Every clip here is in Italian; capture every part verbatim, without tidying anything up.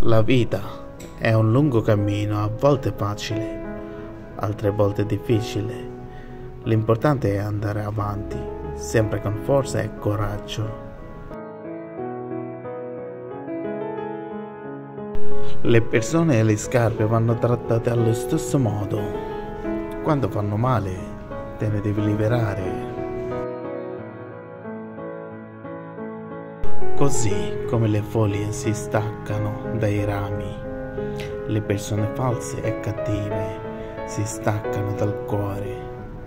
La vita è un lungo cammino, a volte facile, altre volte difficile. L'importante è andare avanti, sempre con forza e coraggio. Le persone e le scarpe vanno trattate allo stesso modo. Quando fanno male, te ne devi liberare. Così come le foglie si staccano dai rami, le persone false e cattive si staccano dal cuore.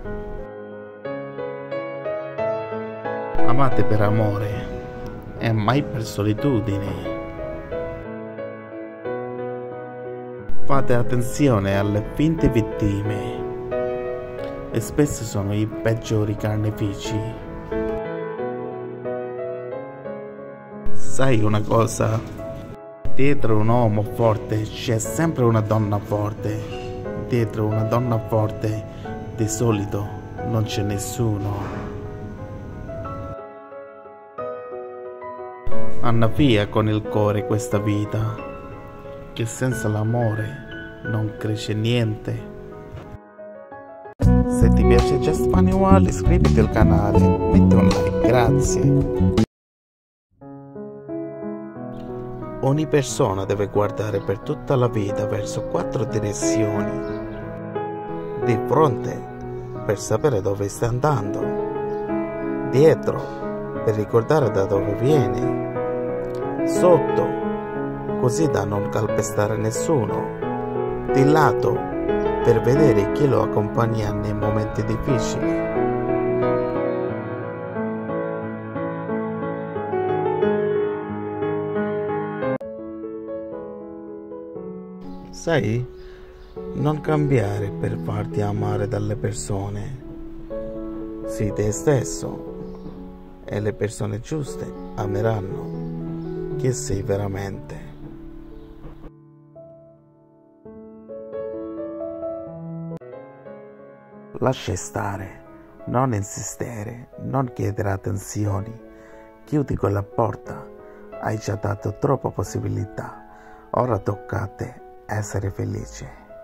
Amate per amore e mai per solitudine. Fate attenzione alle finte vittime, e spesso sono i peggiori carnefici. Sai una cosa? Dietro un uomo forte c'è sempre una donna forte. Dietro una donna forte di solito non c'è nessuno. Anna via con il cuore questa vita, che senza l'amore non cresce niente. Se ti piace Just Funny World, iscriviti al canale, metti un like, grazie. Ogni persona deve guardare per tutta la vita verso quattro direzioni di fronte per sapere dove sta andando, dietro per ricordare da dove viene, sotto così da non calpestare nessuno, di lato per vedere chi lo accompagna nei momenti difficili. Sai, non cambiare per farti amare dalle persone. Sii te stesso e le persone giuste ameranno chi sei veramente. Lascia stare, non insistere, non chiedere attenzioni. Chiudi quella porta, hai già dato troppe possibilità. Ora tocca a te essere felice.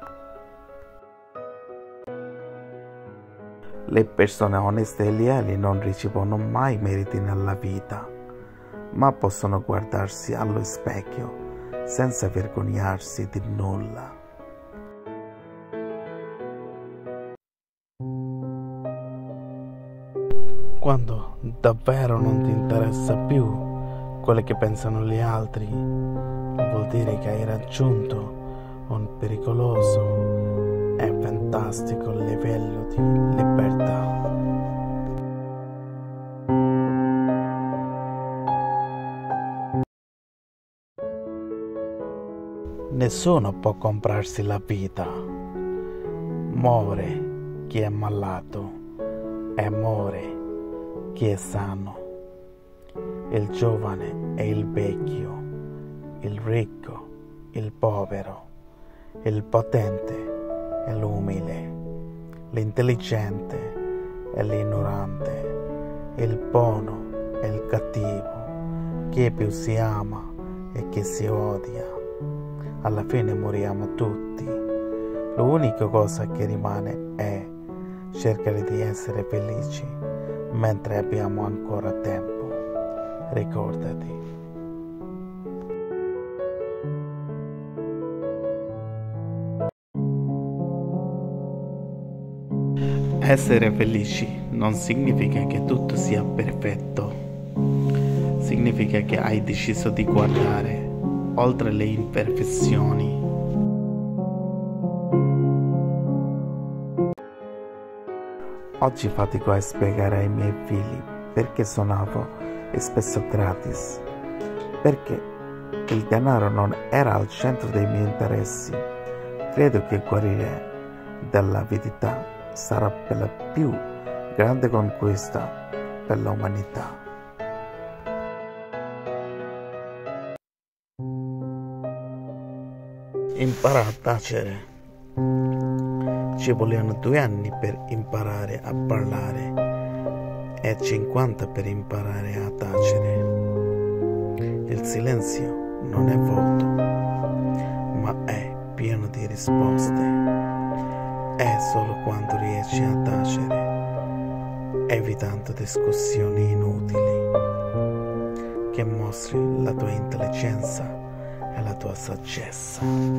Le persone oneste e leali non ricevono mai meriti nella vita, ma possono guardarsi allo specchio senza vergognarsi di nulla. Quando davvero non ti interessa più quello che pensano gli altri, vuol dire che hai raggiunto un pericoloso e fantastico livello di libertà. Nessuno può comprarsi la vita. Muore chi è malato e muore chi è sano. Il giovane e il vecchio, il ricco, il povero, il potente e l'umile, l'intelligente e l'ignorante, il buono e il cattivo, chi più si ama e chi si odia. Alla fine moriamo tutti. L'unica cosa che rimane è cercare di essere felici mentre abbiamo ancora tempo. Ricordati. Essere felici non significa che tutto sia perfetto. Significa che hai deciso di guardare oltre le imperfezioni. Oggi fatico a spiegare ai miei figli perché suonavo e spesso gratis, perché il denaro non era al centro dei miei interessi. Credo che guarire dall'avidità sarà per la più grande conquista per l'umanità. Impara a tacere. Ci vogliono due anni per imparare a parlare e cinquanta per imparare a tacere. Il silenzio non è vuoto, ma è pieno di risposte. È solo quando riesci a tacere, evitando discussioni inutili, che mostri la tua intelligenza e la tua saggezza.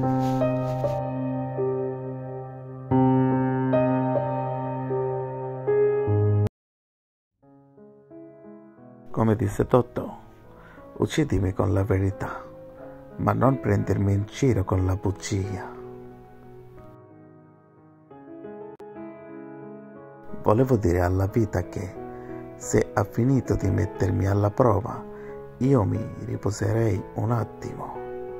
Come disse Totò, uccidimi con la verità, ma non prendermi in giro con la bugia. Volevo dire alla vita che, se ha finito di mettermi alla prova, io mi riposerei un attimo.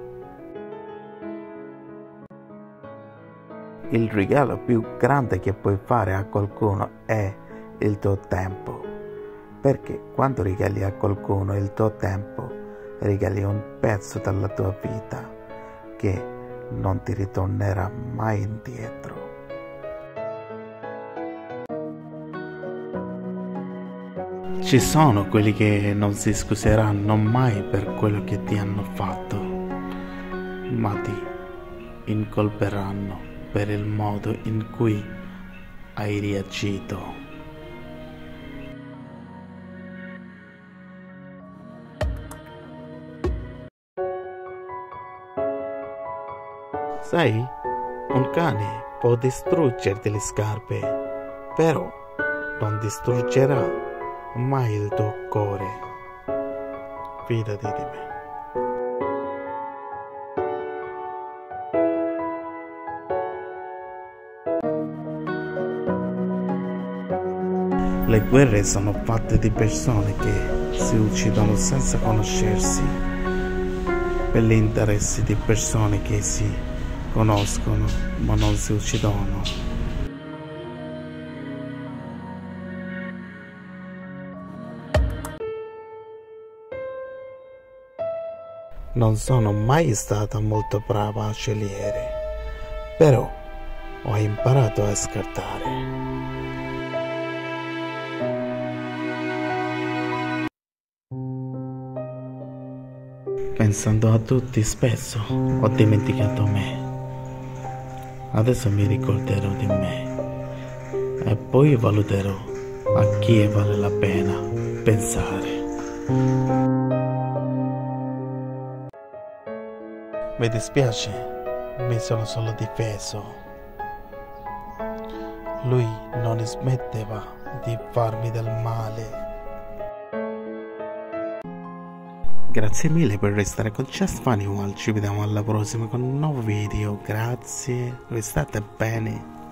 Il regalo più grande che puoi fare a qualcuno è il tuo tempo. Perché quando regali a qualcuno il tuo tempo, regali un pezzo della tua vita che non ti ritornerà mai indietro. Ci sono quelli che non si scuseranno mai per quello che ti hanno fatto, ma ti incolperanno per il modo in cui hai reagito. Sai, un cane può distruggerti le scarpe, però non distruggerà mai il tuo cuore. Fidati di me. Le guerre sono fatte di persone che si uccidono senza conoscersi, per gli interessi di persone che si conoscono ma non si uccidono. Non sono mai stata molto brava a scegliere, però ho imparato a scartare. Pensando a tutti spesso ho dimenticato me. Adesso mi ricorderò di me e poi valuterò a chi vale la pena pensare. Mi dispiace, mi sono solo difeso. Lui non smetteva di farmi del male. Grazie mille per restare con Just Funny World, ci vediamo alla prossima con un nuovo video, grazie, restate bene.